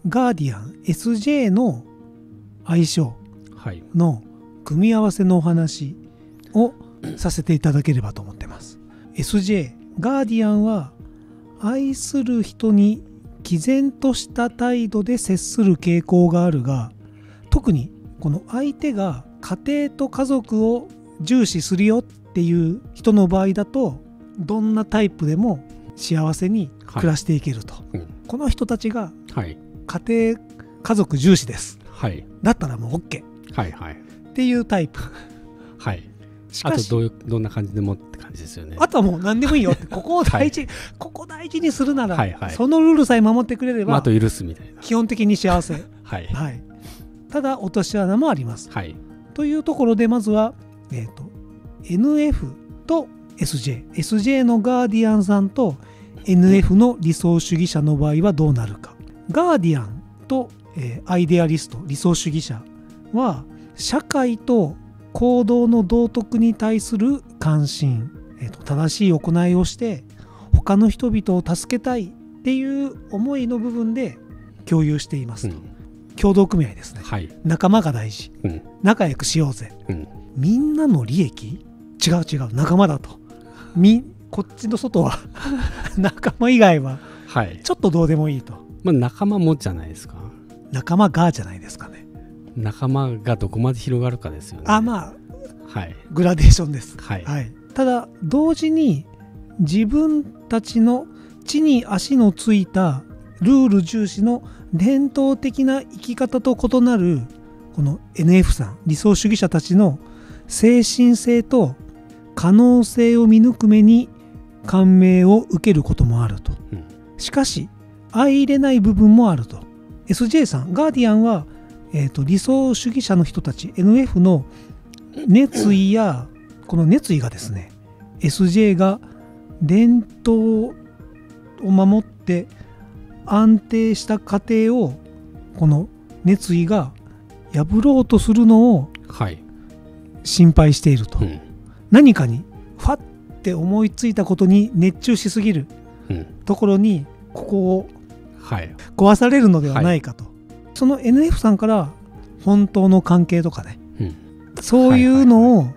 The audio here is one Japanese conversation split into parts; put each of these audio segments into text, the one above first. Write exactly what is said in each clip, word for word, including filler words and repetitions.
ガーディアン エスジェー の相性の組み合わせのお話をさせていただければと思ってます。 エスジェー ガーディアンは愛する人に毅然とした態度で接する傾向があるが、特にこの相手が家庭と家族を重視するよっていう人の場合だと、どんなタイプでも幸せに暮らしていけると、はいうん、この人たちが家庭家族重視です、はい、だったらもう OK、はいはい、っていうタイプ、はい、しかしあとどういうどんな感じでもって感じですよね。 あとはもう何でもいいよってここを大事、はい、ここ大事にするなら、はいはい、そのルールさえ守ってくれれば、まあ、 あと許すみたいな、 基本的に幸せ、はいはい、ただ落とし穴もあります、はい、というところでまずは、えーと、エヌエフ と エスジェー、 エスジェー のガーディアンさんと エヌエフ の理想主義者の場合はどうなるか。ガーディアンと、えー、アイデアリスト、理想主義者は社会と行動の道徳に対する関心、えーと、正しい行いをして他の人々を助けたいっていう思いの部分で共有していますと、うん、協同組合ですね、はい、仲間が大事、うん、仲良くしようぜ、うん、みんなの利益、違う違う仲間だと、みこっちの外は仲間以外はちょっとどうでもいいと、はい、 まあ、仲間もじゃないですか。 仲間がじゃないですかね。 仲間がどこまで広がるかですよね。 あ、まあ、 はい、 グラデーションです、 はいはい、ただ同時に自分たちの地に足のついたルール重視の伝統的な生き方と異なるこの エヌエフ さん、理想主義者たちの精神性と可能性を見抜く目に感銘を受けることもあると、うん、しかし相入れない部分もあると。 エスジェー さん、ガーディアンは、えーと、理想主義者の人たち エヌエフ の熱意やこの熱意がですね、 エスジェー が伝統を守って安定した過程をこの熱意が破ろうとするのを心配していると、はい、うん、何かにファッて思いついたことに熱中しすぎるところにここを壊されるのではないかと、はい、その エヌエフ さんから本当の関係とかね、うん、そういうのを、はいはいはい、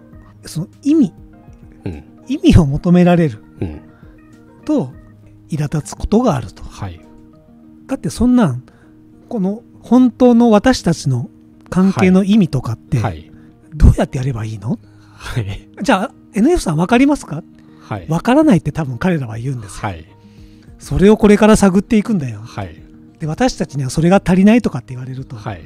その意味、うん、意味を求められる、うん、と苛立つことがあると、はい、だってそんなんこの本当の私たちの関係の意味とかってどうやってやればいいの、はい、じゃあ エヌエフ さん分かりますか、はい、分からないって多分彼らは言うんですよ、はい、それをこれから探っていくんだよ、はい、で私たちにはそれが足りないとかって言われると、はい、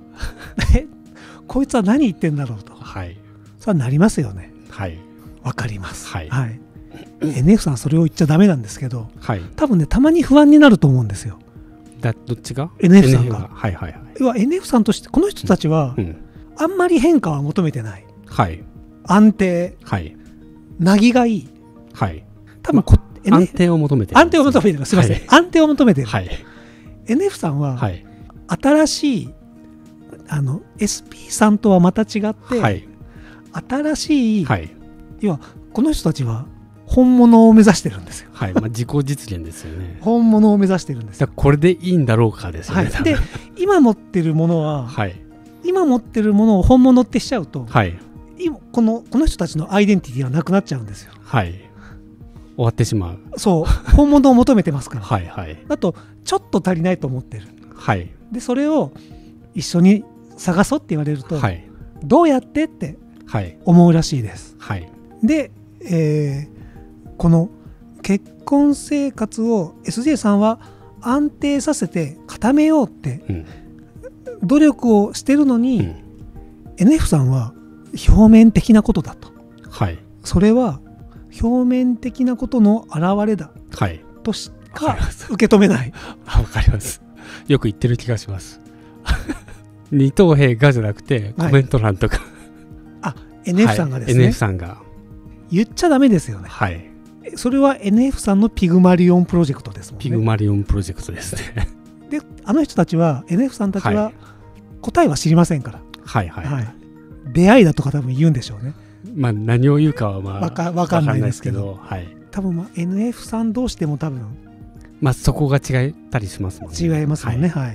こいつは何言ってんだろうと、はい、それはなりますよね、はい、分かります、はいはい、エヌエフ さんはそれを言っちゃダメなんですけど、はい、多分ねたまに不安になると思うんですよ。 だどっちがエヌエフ さんが、 はいはいはい、 要は エヌエフ さんとしてこの人たちは、うんうん、あんまり変化は求めてない、はい、安定、はい、なぎがいい、はい、多分こ、 ま、安定を求めてる、 安定を求めてる、すみません、はい、安定を求めてる、はい、エヌエフ さんは、はい、新しいあの エスピー さんとはまた違って、はい、新しい、はい、要はこの人たちは本物を目指してるんですよ、 はい、まあ、自己実現ですよね本物を目指してるんですよ。 だこれでいいんだろうかですよね、 はい、で今持ってるものは、はい、今持ってるものを本物ってしちゃうと、はい、今このこの人たちのアイデンティティはなくなっちゃうんですよ。 はい、終わってしまう。 そう本物を求めてますからはい、はい、 だとちょっと足りないと思ってる、 はい、でそれを一緒に探そうって言われると、はい、どうやってって思うらしいです、はい、で、えー、この結婚生活を エスジェー さんは安定させて固めようって努力をしてるのに、うん、エヌエフ さんは表面的なことだと、はい、それは表面的なことの表れだ、はい、としか受け止めない。 わかります。よく言ってる気がします二等兵がじゃなくてコメント欄とか、はい、 あ エヌエフ さんがですね、 はい、エヌエフ さんが言っちゃダメですよね。はい、それは エヌエフ さんのピグマリオンプロジェクトですもんね。 ピグマリオンプロジェクトですねであの人たちは エヌエフ さんたちは答えは知りませんから、はいはいはい、出会いだとか多分言うんでしょうね。 まあ何を言うかはまあわか、わかんないですけど、 はい、 多分まあ エヌエフ さん同士でも多分まあそこが違ったりしますもんね。 違いますもんね、はい、はい、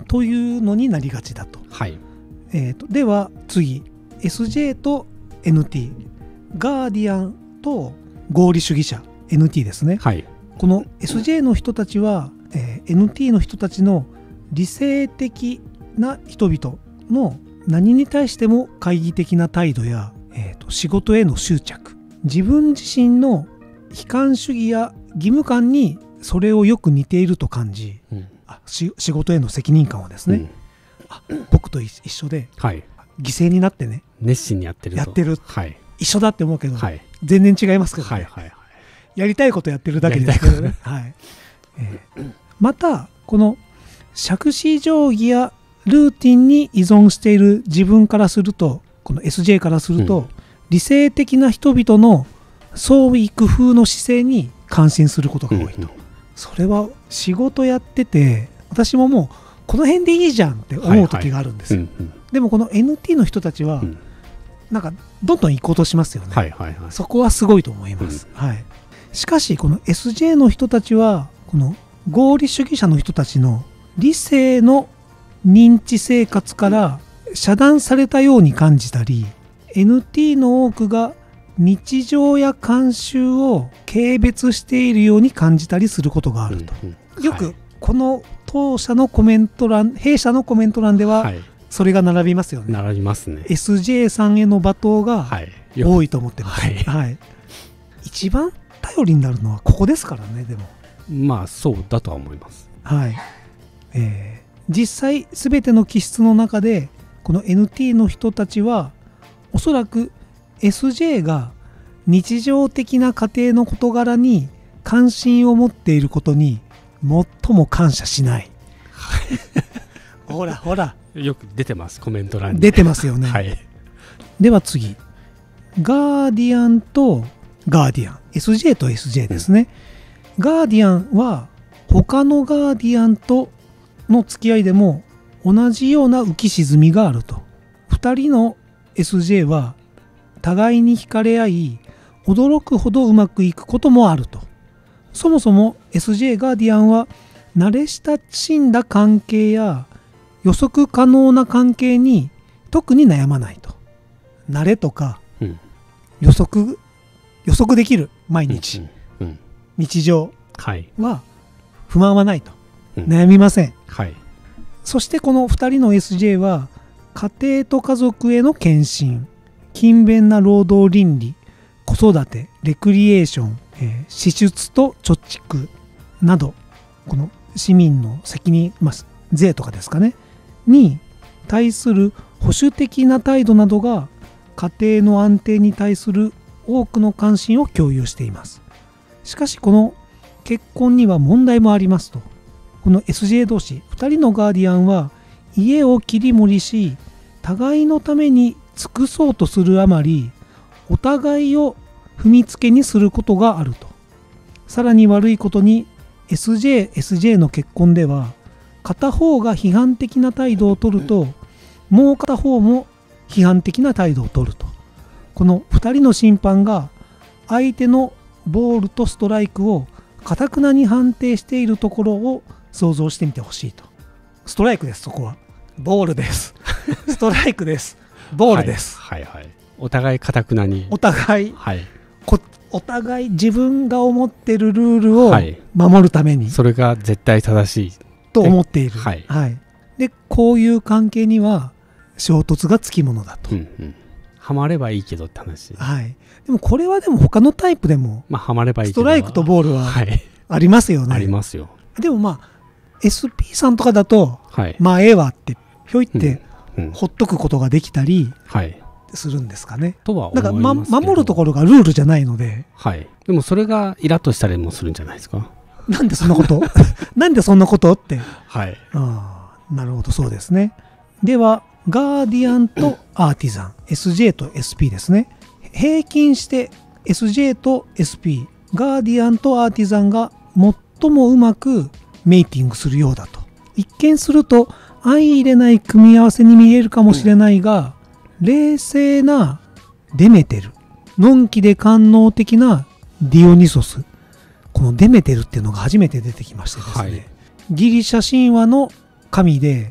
というのになりがちだと。 はい。 えーと、では次 エスジェー と エヌティー、 ガーディアンと合理主義者 エヌティー ですね。 はい。 この エスジェー の人たちは、えー、エヌティー の人たちの理性的な人々の何に対しても懐疑的な態度や、えーと、仕事への執着、自分自身の悲観主義や義務感にそれをよく似ていると感じ、うん、あし仕事への責任感をですね、うん、あ僕と一緒で、はい、犠牲になってね熱心にやってるとやってる、 はい、 一緒だって思うけど、 はい、 全然違いますけど、ね、 はいはいはい、 やりたいことやってるだけですけどね、はいえー、またこの杓子定規やルーティンに依存している自分からすると、この エスジェー からすると、うん、理性的な人々の創意工夫の姿勢に感心することが多いと、うんうん、それは仕事やってて私ももうこの辺でいいじゃんって思う時があるんですよ、はいはいうんうん、でもこの エヌティー の人たちは、うん、なんかどんどん行こうとしますよね、はいはいはい、そこはすごいと思います、うんはい、しかしこの エスジェー の人たちはこの合理主義者の人たちの理性の認知生活から遮断されたように感じたり、 エヌティー の多くが日常や慣習を軽蔑しているように感じたりすることがあると、うんうん、よくこの当社のコメント欄、弊社のコメント欄ではそれが並びますよね。 並びますね。 エスジェー さんへの罵倒が多いと思ってます、はいはい、一番頼りになるのはここですからね。でもまあそうだとは思います、 はいえー、実際全ての気質の中でこの エヌティー の人たちはおそらく エスジェー が日常的な家庭の事柄に関心を持っていることに最も感謝しないほらほらよく出てますコメント欄に出てますよね、 はい、 では次ガーディアンとガーディアン エスジェー と エスジェー ですね、うん、ガーディアンは他のガーディアンとの付き合いでも同じような浮き沈みがあると。ふたりの エスジェー は互いに惹かれ合い驚くほどうまくいくこともあると。そもそも エスジェー ガーディアンは慣れ親しんだ関係や予測可能な関係に特に悩まないと。慣れとか、うん、予測予測できる毎日、うんうん、日常は不満はないと、うん、悩みません、はい、そしてこのふたりの エスジェー は家庭と家族への献身、勤勉な労働倫理、子育て、レクリエーション、えー、支出と貯蓄などこの市民の責任、まあ、税とかですかねに対する保守的な態度などが家庭の安定に対する多くの関心を共有しています。しかしこの結婚には問題もありますと。この エスジェー 同士ふたりのガーディアンは家を切り盛りし互いのために尽くそうとするあまりお互いを踏みつけにすることがあると。さらに悪いことに エスジェー、エスジェー の結婚では片方が批判的な態度を取るともう片方も批判的な態度を取ると。このふたりの審判が相手のボールとストライクを堅くなに判定しているところを想像してみてほしいと。ストライクです。そこはボールですストライクです。ボールです、 はいはいはい、お互い堅くなにお互い、はい、こお互い自分が思っているルールを守るために、はい、 それが絶対正しいと思っている、はいはい、でこういう関係には衝突がつきものだと、うんうん、 ハマればいいけどって話、 はい、でもこれはでも他のタイプでも、 まあ、ハマればいいけどストライクとボールはありますよね、はい、 ありますよ。 でもまあ エスピー さんとかだと、はい、まあええわってひょいって、うんうん、ほっとくことができたりするんですかね、 とは思いますけど、 だから、ま、守るところがルールじゃないので、 はい、でもそれがイラッとしたりもするんじゃないですか。 なんでそんなことなんでそんなことって、 はい、 あなるほどそうですね。ではガーディアンとアーティザン エスジェー と エスピー ですね。平均して エスジェー と エスピー ガーディアンとアーティザンが最もうまくメイティングするようだと。一見すると相入れない組み合わせに見えるかもしれないが、うん、冷静なデメテル、のんきで官能的なディオニソス、このデメテルっていうのが初めて出てきましてですね、はい、ギリシャ神話の神で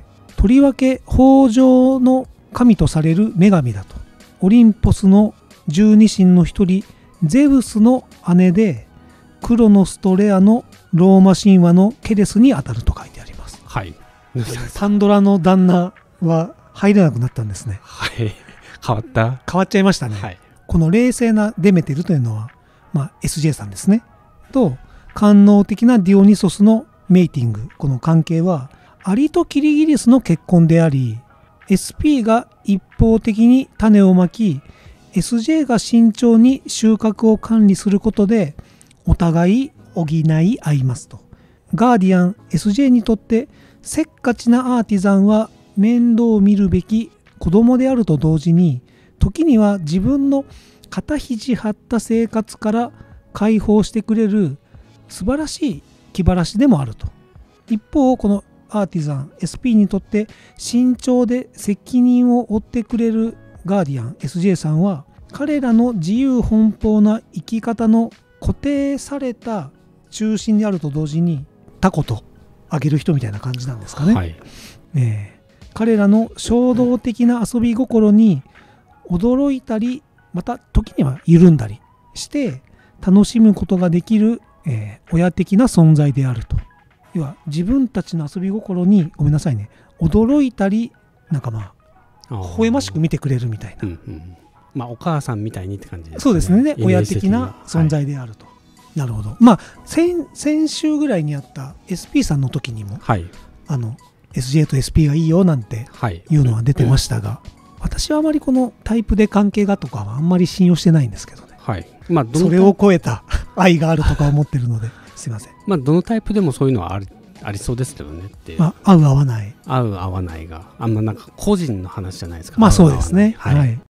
とりわけ豊穣の神とされる女神だと。オリンポスの十二神の一人ゼウスの姉で、クロノスとレアのローマ神話のケレスにあたると書いてあります。 はい。 パンドラの旦那は入れなくなったんですね。 はい。変わった変わっちゃいましたね。 はい。 この冷静なデメテルというのは、まあ、エスジェー さんですね。と、官能的なディオニソスのメイティング。この関係は、アリとキリギリスの結婚であり、エスピー が一方的に種をまき、エスジェー が慎重に収穫を管理することで、お互い補い合いますと。ガーディアン エスジェー にとってせっかちなアーティザンは面倒を見るべき子供であると同時に、時には自分の肩肘張った生活から解放してくれる素晴らしい気晴らしでもあると。一方このアーティザン エスピー にとって慎重で責任を負ってくれるガーディアン エスジェー さんは、彼らの自由奔放な生き方の固定された中心であると同時に、タコとあげる人みたいな感じなんですかね。 はい。 えー、彼らの衝動的な遊び心に驚いたり、また時には緩んだりして楽しむことができる、えー、親的な存在であると。要は自分たちの遊び心に、ごめんなさいね、驚いたり、なんかまあ微笑ましく見てくれるみたいな、 うんうん、まあお母さんみたいにって感じですね。 そうですね、親的な存在であると、はい、なるほど。まあ 先, 先週ぐらいにあった エスピー さんの時にも、はい、あの エスジェー と エスピー がいいよなんていうのは出てましたが、はい、私はあまりこのタイプで関係がとかはあんまり信用してないんですけどね、はい、まあ、どのそれを超えた愛があるとか思ってるのですいません。 まあどのタイプでもそういうのはあるありそうですけどねって、 まあ、合う合わない合う合わないがあんまなんか個人の話じゃないですか。 まあそうですね、はい、はい、